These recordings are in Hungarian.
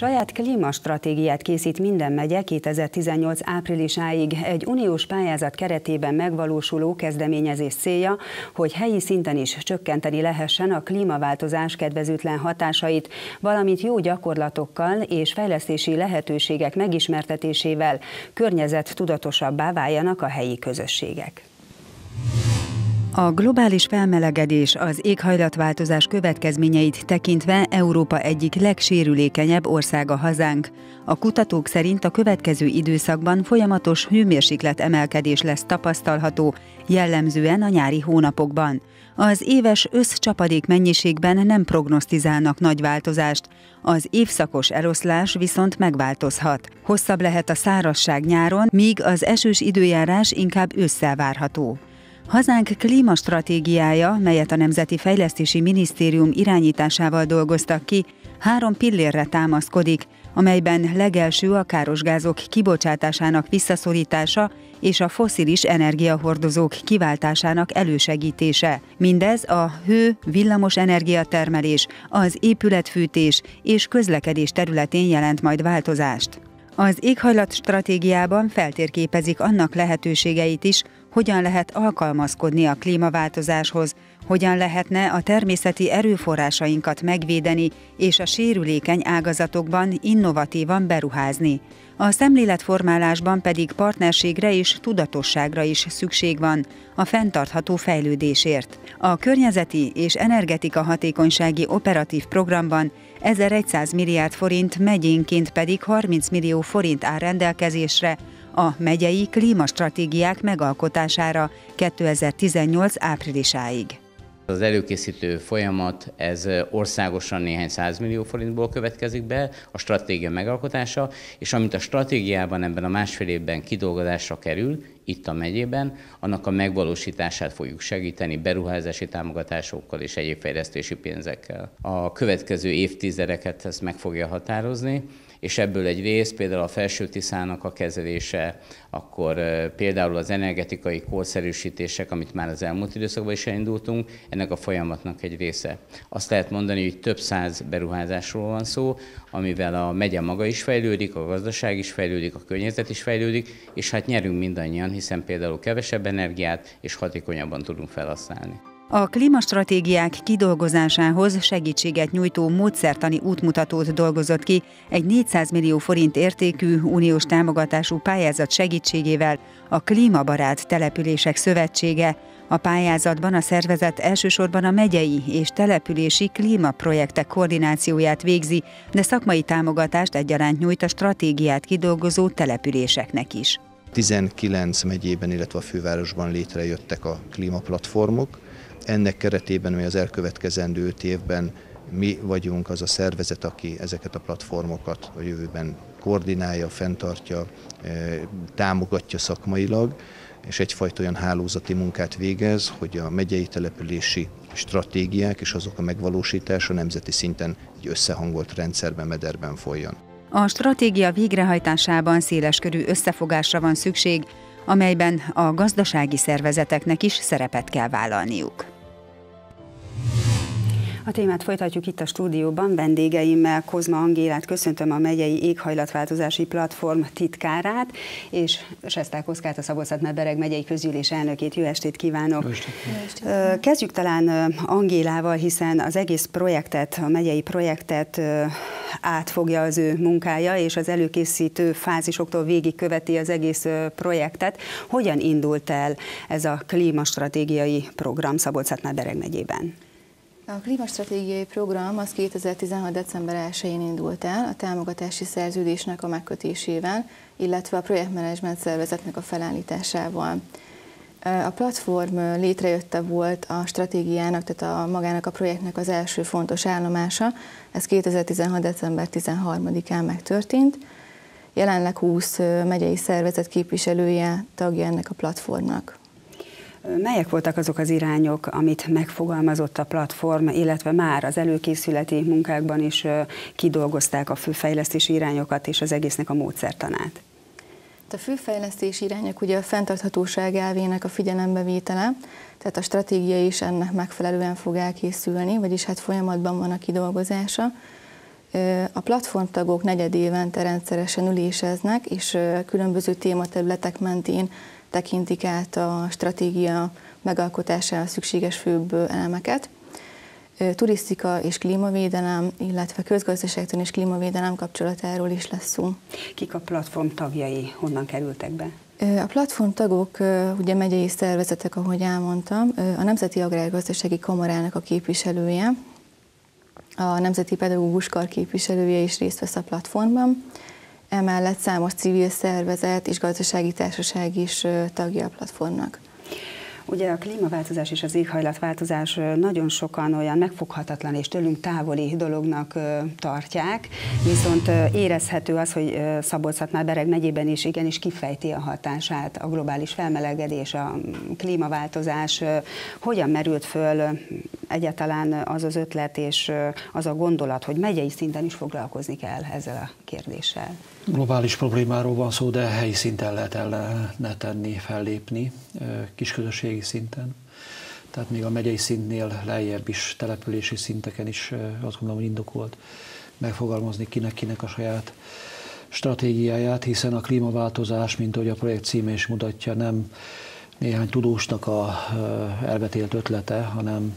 Saját klímastratégiát készít minden megye 2018 áprilisáig. Egy uniós pályázat keretében megvalósuló kezdeményezés célja, hogy helyi szinten is csökkenteni lehessen a klímaváltozás kedvezőtlen hatásait, valamint jó gyakorlatokkal és fejlesztési lehetőségek megismertetésével környezettudatosabbá váljanak a helyi közösségek. A globális felmelegedés, az éghajlatváltozás következményeit tekintve Európa egyik legsérülékenyebb országa hazánk. A kutatók szerint a következő időszakban folyamatos hőmérséklet emelkedés lesz tapasztalható, jellemzően a nyári hónapokban. Az éves összcsapadék mennyiségben nem prognosztizálnak nagy változást, az évszakos eloszlás viszont megváltozhat. Hosszabb lehet a szárazság nyáron, míg az esős időjárás inkább ősszel várható. Hazánk klímastratégiája, melyet a Nemzeti Fejlesztési Minisztérium irányításával dolgoztak ki, 3 pillérre támaszkodik, amelyben legelső a károsgázok kibocsátásának visszaszorítása és a fosszilis energiahordozók kiváltásának elősegítése. Mindez a villamos energiatermelés, az épületfűtés és közlekedés területén jelent majd változást. Az éghajlatstratégiában feltérképezik annak lehetőségeit is, hogyan lehet alkalmazkodni a klímaváltozáshoz, hogyan lehetne a természeti erőforrásainkat megvédeni és a sérülékeny ágazatokban innovatívan beruházni. A szemléletformálásban pedig partnerségre és tudatosságra is szükség van a fenntartható fejlődésért. A környezeti és energetika hatékonysági operatív programban 1100 milliárd forint, megyénként pedig 30 millió forint áll rendelkezésre a megyei klímastratégiák megalkotására 2018 áprilisáig. Az előkészítő folyamat, ez országosan néhány 100 millió forintból következik be, a stratégia megalkotása, és amit a stratégiában ebben a másfél évben kidolgozásra kerül, itt a megyében, annak a megvalósítását fogjuk segíteni beruházási támogatásokkal és egyéb fejlesztési pénzekkel. A következő évtizedeket ez meg fogja határozni, és ebből egy rész, például a Felső-Tiszának a kezelése, akkor például az energetikai korszerűsítések, amit már az elmúlt időszakban is elindultunk, ennek a folyamatnak egy része. Azt lehet mondani, hogy több száz beruházásról van szó, amivel a megye maga is fejlődik, a gazdaság is fejlődik, a környezet is fejlődik, és hát nyerünk mindannyian, hiszen például kevesebb energiát és hatékonyabban tudunk felhasználni. A klímastratégiák kidolgozásához segítséget nyújtó módszertani útmutatót dolgozott ki egy 400 millió forint értékű uniós támogatású pályázat segítségével a Klímabarát Települések Szövetsége. A pályázatban a szervezet elsősorban a megyei és települési klímaprojektek koordinációját végzi, de szakmai támogatást egyaránt nyújt a stratégiát kidolgozó településeknek is. 19 megyében, illetve a fővárosban létrejöttek a klímaplatformok. Ennek keretében mi az elkövetkezendő 5 évben mi vagyunk az a szervezet, aki ezeket a platformokat a jövőben koordinálja, fenntartja, támogatja szakmailag, és egyfajta olyan hálózati munkát végez, hogy a megyei települési stratégiák és azok a megvalósítása nemzeti szinten egy összehangolt rendszerben, mederben folyjon. A stratégia végrehajtásában széleskörű összefogásra van szükség, amelyben a gazdasági szervezeteknek is szerepet kell vállalniuk. A témát folytatjuk itt a stúdióban vendégeimmel. Kozma Angélát köszöntöm, a megyei éghajlatváltozási platform titkárát, és Sesták Oszkárt, a Szabolcs-Szatmár-Bereg megyei közgyűlés elnökét. Jó estét kívánok! Jó estét. Kezdjük talán Angélával, hiszen az egész projektet, a megyei projektet átfogja az ő munkája, és az előkészítő fázisoktól végigköveti az egész projektet. Hogyan indult el ez a klímastratégiai program Szabolcs-Szatmár-Bereg megyében? A klímastratégiai program az 2016. december 1-én indult el a támogatási szerződésnek a megkötésével, illetve a projektmenedzsment szervezetnek a felállításával. A platform létrejötte volt a stratégiának, tehát magának a projektnek az első fontos állomása. Ez 2016. december 13-án megtörtént. Jelenleg 20 megyei szervezet képviselője, tagja ennek a platformnak. Melyek voltak azok az irányok, amit megfogalmazott a platform, illetve már az előkészületi munkákban is kidolgozták a főfejlesztési irányokat és az egésznek a módszertanát? A főfejlesztési irányok ugye a fenntarthatóság elvének a figyelembevétele, tehát a stratégia is ennek megfelelően fog elkészülni, vagyis hát folyamatban van a kidolgozása. A platformtagok negyedévente rendszeresen üléseznek, és különböző tématerületek mentén tekintik át a stratégia megalkotására szükséges főbb elemeket. Turisztika és klímavédelem, illetve közgazdaságtan és klímavédelem kapcsolatáról is lesz szó. Kik a platform tagjai, honnan kerültek be? A platformtagok ugye megyei szervezetek, ahogy elmondtam, a Nemzeti Agrárgazdasági Kamarának a képviselője, a Nemzeti Pedagógus Kar képviselője is részt vesz a platformban, emellett számos civil szervezet és gazdasági társaság is tagja a platformnak. Ugye a klímaváltozás és az éghajlatváltozás nagyon sokan olyan megfoghatatlan és tőlünk távoli dolognak tartják, viszont érezhető az, hogy Szabolcs-Szatmár-Bereg megyében is igenis kifejti a hatását a globális felmelegedés, a klímaváltozás. Hogyan merült föl egyáltalán az az ötlet és az a gondolat, hogy megyei szinten is foglalkozni kell ezzel a kérdéssel? Globális problémáról van szó, de helyi szinten lehet ellene tenni, fellépni, kisközösségi szinten. Tehát még a megyei szintnél lejjebb is, települési szinteken is azt gondolom, hogy indokolt megfogalmazni kinek a saját stratégiáját, hiszen a klímaváltozás, mint ahogy a projekt címe is mutatja, nem néhány tudósnak a elvetélt ötlete, hanem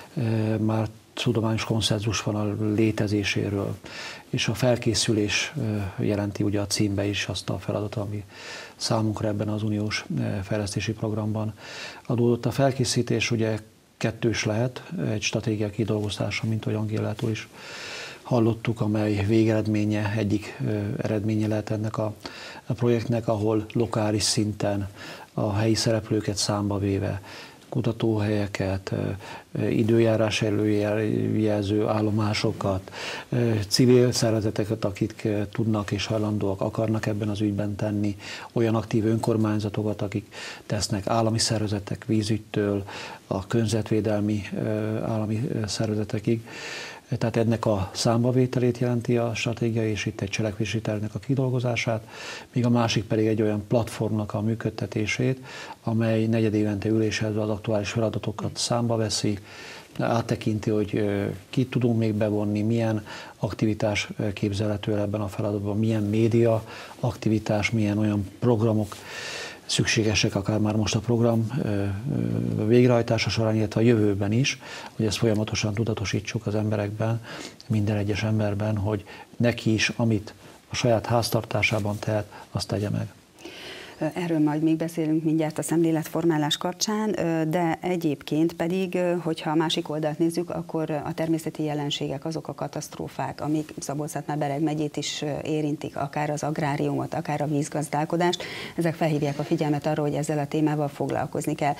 már tudományos konszenzus van a létezéséről, és a felkészülés jelenti ugye a címbe is azt a feladatot, ami számunkra ebben az uniós fejlesztési programban adódott. A felkészítés ugye kettős lehet, egy stratégia kidolgozása, mint ahogy Angélától is hallottuk, amely végeredménye, egyik eredménye lehet ennek a projektnek, ahol lokális szinten a helyi szereplőket számba véve, kutatóhelyeket, időjárás előjelző állomásokat, civil szervezeteket, akik tudnak és hajlandóak, akarnak ebben az ügyben tenni, olyan aktív önkormányzatokat, akik tesznek, állami szervezetek, vízügytől, a környezetvédelmi állami szervezetekig. Tehát ennek a számbavételét jelenti a stratégia, és itt egy cselekvési tervnek a kidolgozását, míg a másik pedig egy olyan platformnak a működtetését, amely negyedévente ülésezve az aktuális feladatokat számba veszi, áttekinti, hogy kit tudunk még bevonni, milyen aktivitás képzelhető ebben a feladatban, milyen média aktivitás, milyen olyan programok szükségesek, akár már most a program végrehajtása során, illetve a jövőben is, hogy ezt folyamatosan tudatosítsuk az emberekben, minden egyes emberben, hogy neki is, amit a saját háztartásában tehet, azt tegye meg. Erről majd még beszélünk mindjárt a szemléletformálás kapcsán, de egyébként pedig, hogyha a másik oldalt nézzük, akkor a természeti jelenségek, azok a katasztrófák, amik Szabolcs-Szatmár-Bereg megyét is érintik, akár az agráriumot, akár a vízgazdálkodást, ezek felhívják a figyelmet arra, hogy ezzel a témával foglalkozni kell.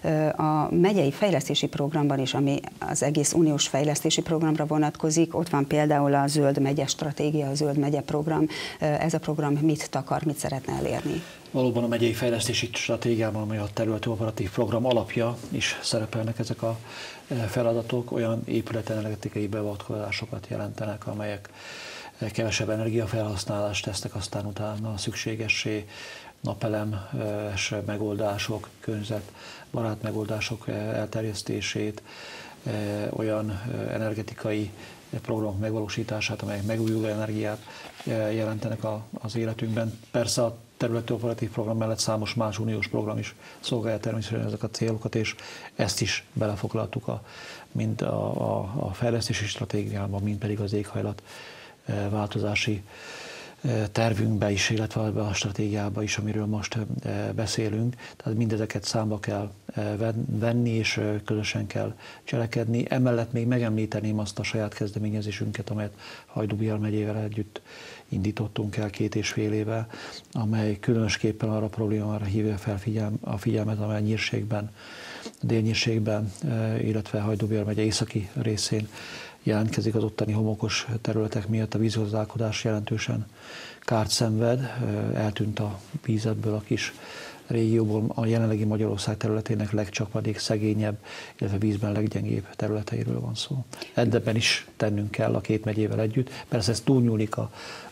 A megyei fejlesztési programban is, ami az egész uniós fejlesztési programra vonatkozik, ott van például a Zöld megye stratégia, a Zöld megye program. Ez a program mit takar, mit szeretne elérni? Valóban a megyei fejlesztési stratégiában, amely a területi operatív program alapja is szerepelnek ezek a feladatok, olyan épületenergetikai beavatkozásokat jelentenek, amelyek kevesebb energiafelhasználást tesznek, aztán utána szükségessé napelemes megoldások, környezetbarát megoldások elterjesztését, olyan energetikai programok megvalósítását, amelyek megújuló energiát jelentenek az életünkben. Persze a területi operatív program mellett számos más uniós program is szolgálja természetesen ezek a célokat, és ezt is belefoglaltuk mind a fejlesztési stratégiában, mind pedig az éghajlat változási tervünkbe is, illetve a stratégiába is, amiről most beszélünk. Tehát mindezeket számba kell venni, és közösen kell cselekedni. Emellett még megemlíteném azt a saját kezdeményezésünket, amelyet Hajdú-Bihar megyével együtt indítottunk el 2,5 éve, amely különösképpen arra a problémára hívja fel a figyelmet, amely a nyírségben, délnyírségben, illetve Hajdú-Bihar megye északi részén jelentkezik. Az ottani homokos területek miatt a vízgazdálkodás jelentősen kárt szenved, eltűnt a víz ebből a kis régióból, a jelenlegi Magyarország területének legcsapadék szegényebb, illetve vízben leggyengébb területeiről van szó. Ebben is tennünk kell a két megyével együtt. Persze ez túlnyúlik a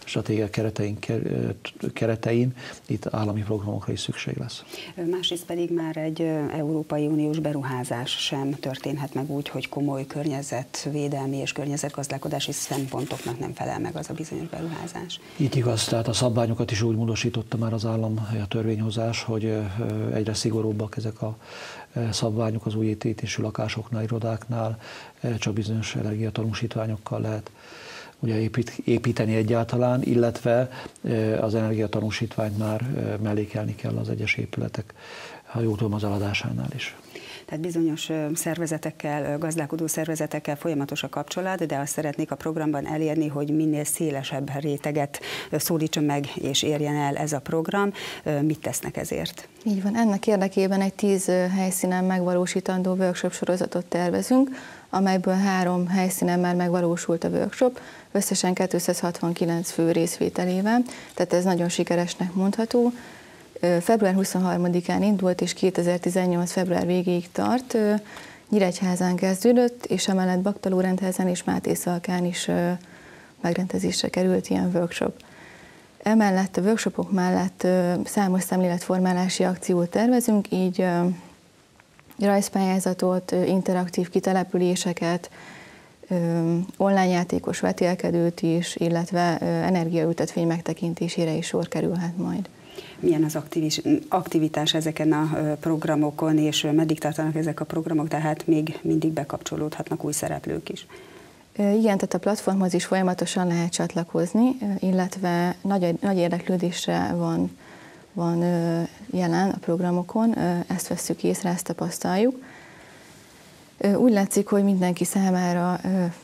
stratégia keretein itt állami programokra is szükség lesz. Másrészt pedig már egy Európai Uniós beruházás sem történhet meg úgy, hogy komoly környezetvédelmi és környezetgazdálkodási szempontoknak nem felel meg az a bizonyos beruházás. Így igaz, tehát a szabványokat is úgy módosította már az állam a törvényhozás, hogy egyre szigorúbbak ezek a szabványok az új építésű lakásoknál, irodáknál, csak bizonyos energiatanúsítványokkal lehet ugye építeni egyáltalán, illetve az energiatanúsítványt már mellékelni kell az egyes épületek, ha jól tudom, az eladásánál is. Tehát bizonyos szervezetekkel, gazdálkodó szervezetekkel folyamatos a kapcsolat, de azt szeretnék a programban elérni, hogy minél szélesebb réteget szólítson meg és érjen el ez a program. Mit tesznek ezért? Így van, ennek érdekében egy 10 helyszínen megvalósítandó workshop sorozatot tervezünk, amelyből 3 helyszínen már megvalósult a workshop, összesen 269 fő részvételével, tehát ez nagyon sikeresnek mondható. Február 23-án indult, és 2018. február végéig tart. Nyíregyházán kezdődött, és emellett Baktalórendházen és Mátészalkán is megrendezésre került ilyen workshop. Emellett a workshopok mellett számos szemléletformálási akciót tervezünk, így rajzpályázatot, interaktív kitelepüléseket, online játékos vetélkedőt is, illetve energiaültetvény megtekintésére is sor kerülhet majd. Milyen az aktivitás ezeken a programokon, és meddig tartanak ezek a programok, tehát még mindig bekapcsolódhatnak új szereplők is? Igen, tehát a platformhoz is folyamatosan lehet csatlakozni, illetve nagy érdeklődésre van jelen a programokon, ezt vesszük észre, ezt tapasztaljuk. Úgy látszik, hogy mindenki számára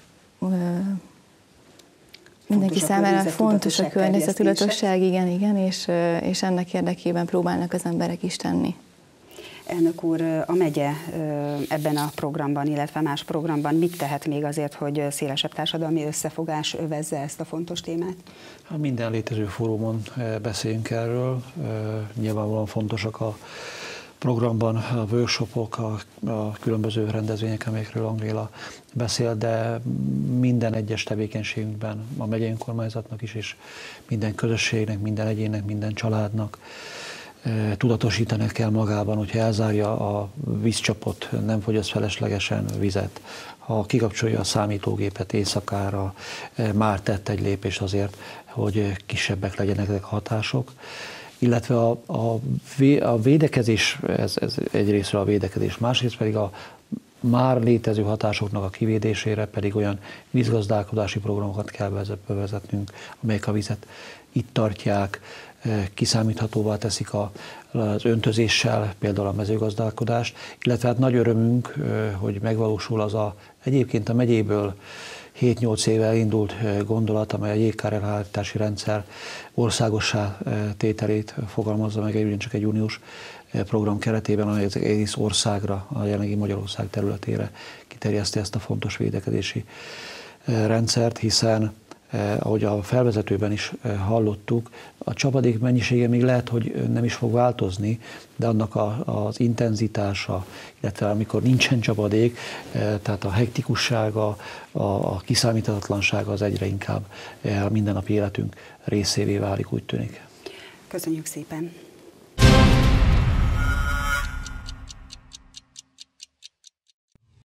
fontos a környezettudatosság, igen, és ennek érdekében próbálnak az emberek is tenni. Elnök úr, a megye ebben a programban, illetve más programban mit tehet még azért, hogy szélesebb társadalmi összefogás övezze ezt a fontos témát? Minden létező fórumon beszéljünk erről. Nyilvánvalóan fontosak a programban a workshopok, a különböző rendezvények, amelyekről Angéla beszél, de minden egyes tevékenységünkben, a megyei önkormányzatnak is, és minden közösségnek, minden egyénnek, minden családnak tudatosítani kell magában, hogyha elzárja a vízcsapot, nem fogyaszt feleslegesen vizet, ha kikapcsolja a számítógépet éjszakára, már tett egy lépést azért, hogy kisebbek legyenek ezek a hatások. Illetve a védekezés, ez egyrésztről a védekezés, másrészt pedig a már létező hatásoknak a kivédésére pedig olyan vízgazdálkodási programokat kell bevezetnünk, amelyek a vizet itt tartják, kiszámíthatóvá teszik az öntözéssel, például a mezőgazdálkodást, illetve hát nagy örömünk, hogy megvalósul egyébként a megyéből 7-8 éve indult gondolat, amely a jégkárelhárítási rendszer országossá tételét fogalmazza meg, ugyancsak egy uniós program keretében, amely az egész országra, a jelenlegi Magyarország területére kiterjeszti ezt a fontos védekezési rendszert, hiszen ahogy a felvezetőben is hallottuk, a csapadék mennyisége még lehet, hogy nem is fog változni, de annak az intenzitása, illetve amikor nincsen csapadék, tehát a hektikussága, a kiszámíthatatlansága az egyre inkább a mindennapi életünk részévé válik, úgy tűnik. Köszönjük szépen!